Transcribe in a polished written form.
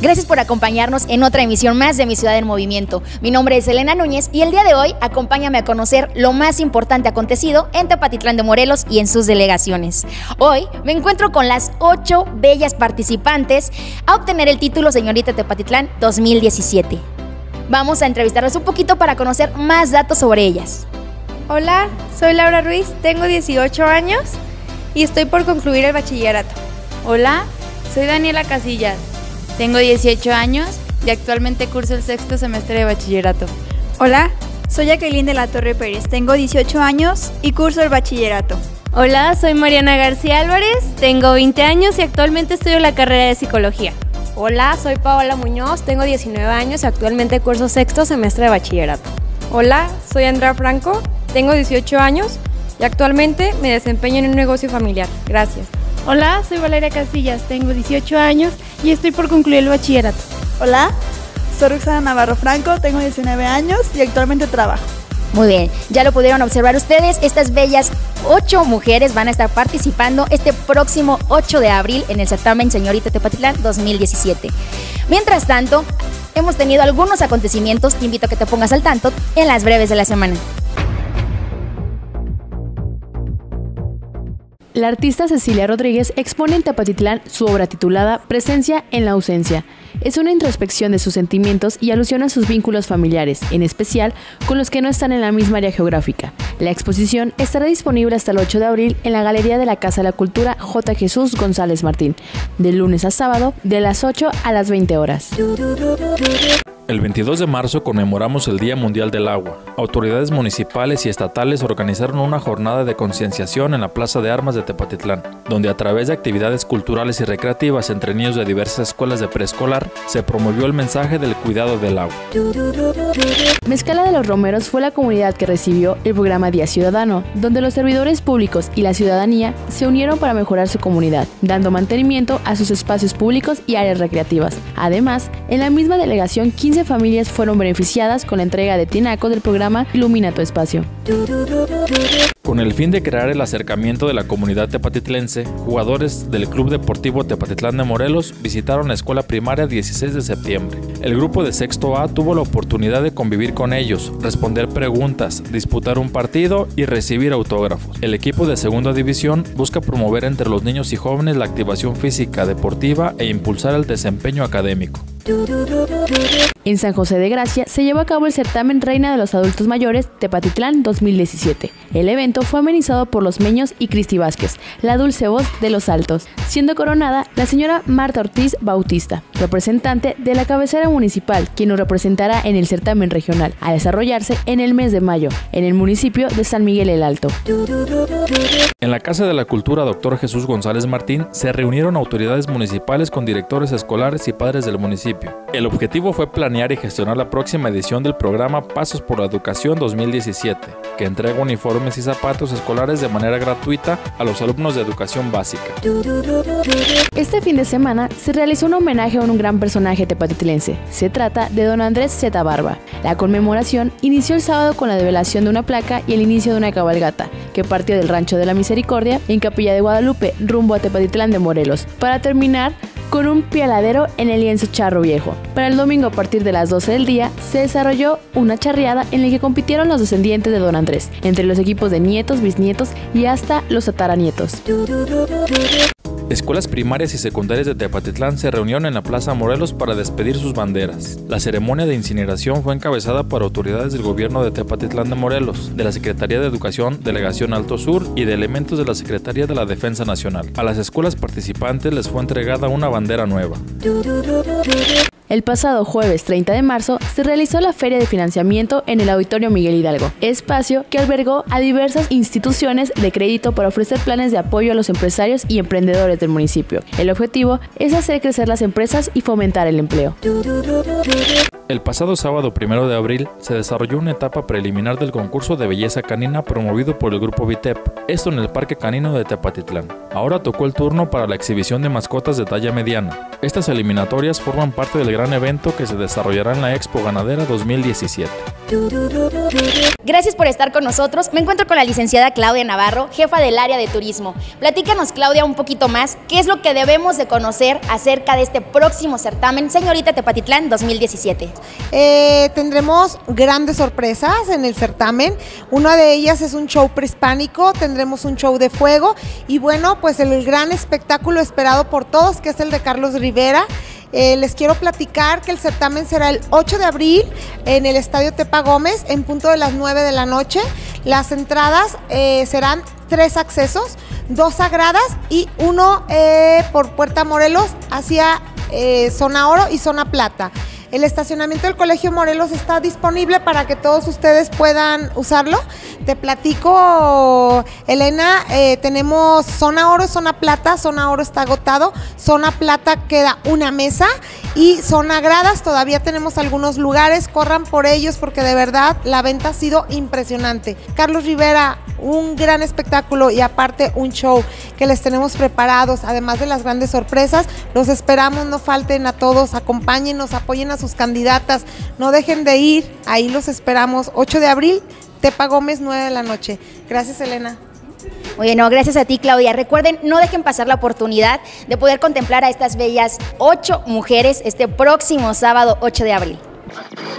Gracias por acompañarnos en otra emisión más de Mi Ciudad en Movimiento. Mi nombre es Elena Núñez y el día de hoy acompáñame a conocer lo más importante acontecido en Tepatitlán de Morelos y en sus delegaciones. Hoy me encuentro con las 8 bellas participantes a obtener el título Señorita Tepatitlán 2017. Vamos a entrevistarlas un poquito para conocer más datos sobre ellas. Hola, soy Laura Ruiz, tengo 18 años y estoy por concluir el bachillerato. Hola, soy Daniela Casillas, tengo 18 años y actualmente curso el 6º semestre de bachillerato. Hola, soy Jacqueline de la Torre Pérez, tengo 18 años y curso el bachillerato. Hola, soy Mariana García Álvarez, tengo 20 años y actualmente estudio la carrera de Psicología. Hola, soy Paola Muñoz, tengo 19 años y actualmente curso 6º semestre de bachillerato. Hola, soy Andrea Franco, tengo 18 años y actualmente me desempeño en un negocio familiar. Gracias. Hola, soy Valeria Casillas, tengo 18 años y estoy por concluir el bachillerato. Hola, soy Roxana Navarro Franco, tengo 19 años y actualmente trabajo. Muy bien, ya lo pudieron observar ustedes, estas bellas 8 mujeres van a estar participando este próximo 8 de abril en el certamen Señorita Tepatitlán 2017. Mientras tanto, hemos tenido algunos acontecimientos, te invito a que te pongas al tanto en las breves de la semana. La artista Cecilia Rodríguez expone en Tepatitlán su obra titulada Presencia en la ausencia. Es una introspección de sus sentimientos y alusión a sus vínculos familiares, en especial con los que no están en la misma área geográfica. La exposición estará disponible hasta el 8 de abril en la Galería de la Casa de la Cultura J. Jesús González Martín, de lunes a sábado, de las 8 a las 20 horas. El 22 de marzo conmemoramos el Día Mundial del Agua. Autoridades municipales y estatales organizaron una jornada de concienciación en la Plaza de Armas de Tepatitlán, donde a través de actividades culturales y recreativas entre niños de diversas escuelas de preescolar, se promovió el mensaje del cuidado del agua. Mezcala de los Romeros fue la comunidad que recibió el programa Día Ciudadano, donde los servidores públicos y la ciudadanía se unieron para mejorar su comunidad, dando mantenimiento a sus espacios públicos y áreas recreativas. Además, en la misma delegación 15 familias fueron beneficiadas con la entrega de tinacos del programa Ilumina tu Espacio. Con el fin de crear el acercamiento de la comunidad tepatitlense, jugadores del Club Deportivo Tepatitlán de Morelos visitaron la escuela primaria 16 de septiembre. El grupo de sexto A tuvo la oportunidad de convivir con ellos, responder preguntas, disputar un partido y recibir autógrafos. El equipo de segunda división busca promover entre los niños y jóvenes la activación física, deportiva e impulsar el desempeño académico. En San José de Gracia se llevó a cabo el certamen Reina de los Adultos Mayores Tepatitlán 2017. El evento fue amenizado por los Meños y Cristi Vázquez, la dulce voz de los altos, siendo coronada la señora Marta Ortiz Bautista, representante de la cabecera municipal, quien nos representará en el certamen regional, a desarrollarse en el mes de mayo, en el municipio de San Miguel el Alto. En la Casa de la Cultura Dr. Jesús González Martín se reunieron autoridades municipales con directores escolares y padres del municipio. El objetivo fue planear y gestionar la próxima edición del programa Pasos por la Educación 2017, que entrega uniformes y zapatos escolares de manera gratuita a los alumnos de educación básica. Este fin de semana se realizó un homenaje a un gran personaje tepatitlense. Se trata de don Andrés Z. Barba. La conmemoración inició el sábado con la develación de una placa y el inicio de una cabalgata, que partió del Rancho de la Misericordia en Capilla de Guadalupe, rumbo a Tepatitlán de Morelos, para terminar con un pialadero en el lienzo Charro Viejo. Para el domingo, a partir de las 12 del día, se desarrolló una charreada en la que compitieron los descendientes de don Andrés, entre los equipos de nietos, bisnietos y hasta los tataranietos. Escuelas primarias y secundarias de Tepatitlán se reunieron en la Plaza Morelos para despedir sus banderas. La ceremonia de incineración fue encabezada por autoridades del gobierno de Tepatitlán de Morelos, de la Secretaría de Educación, Delegación Alto Sur y de elementos de la Secretaría de la Defensa Nacional. A las escuelas participantes les fue entregada una bandera nueva. El pasado jueves 30 de marzo se realizó la Feria de Financiamiento en el Auditorio Miguel Hidalgo, espacio que albergó a diversas instituciones de crédito para ofrecer planes de apoyo a los empresarios y emprendedores del municipio. El objetivo es hacer crecer las empresas y fomentar el empleo. El pasado sábado 1 de abril se desarrolló una etapa preliminar del concurso de belleza canina promovido por el grupo Vitep, esto en el Parque Canino de Tepatitlán. Ahora tocó el turno para la exhibición de mascotas de talla mediana. Estas eliminatorias forman parte del gran evento que se desarrollará en la Expo Ganadera 2017. Gracias por estar con nosotros. Me encuentro con la licenciada Claudia Navarro, jefa del área de turismo. Platícanos, Claudia, un poquito más, ¿qué es lo que debemos de conocer acerca de este próximo certamen Señorita Tepatitlán 2017? Tendremos grandes sorpresas en el certamen. Una de ellas es un show prehispánico, tendremos un show de fuego y bueno, pues el gran espectáculo esperado por todos, que es el de Carlos Rivera. Les quiero platicar que el certamen será el 8 de abril en el Estadio Tepa Gómez en punto de las 9 de la noche. Las entradas serán 3 accesos, 2 sagradas y 1 por Puerta Morelos hacia zona oro y zona plata. El estacionamiento del Colegio Morelos está disponible para que todos ustedes puedan usarlo. Te platico, Elena, tenemos zona oro, zona plata. Zona oro está agotado, zona plata queda una mesa y zona gradas todavía tenemos algunos lugares. Corran por ellos porque de verdad la venta ha sido impresionante. Carlos Rivera, un gran espectáculo y aparte un show que les tenemos preparados, además de las grandes sorpresas. Los esperamos, no falten a todos, acompáñenos, apoyen a sus candidatas, no dejen de ir, ahí los esperamos, 8 de abril, Tepa Gómez, 9 de la noche. Gracias, Elena. Oye, no, gracias a ti, Claudia. Recuerden, no dejen pasar la oportunidad de poder contemplar a estas bellas 8 mujeres este próximo sábado 8 de abril.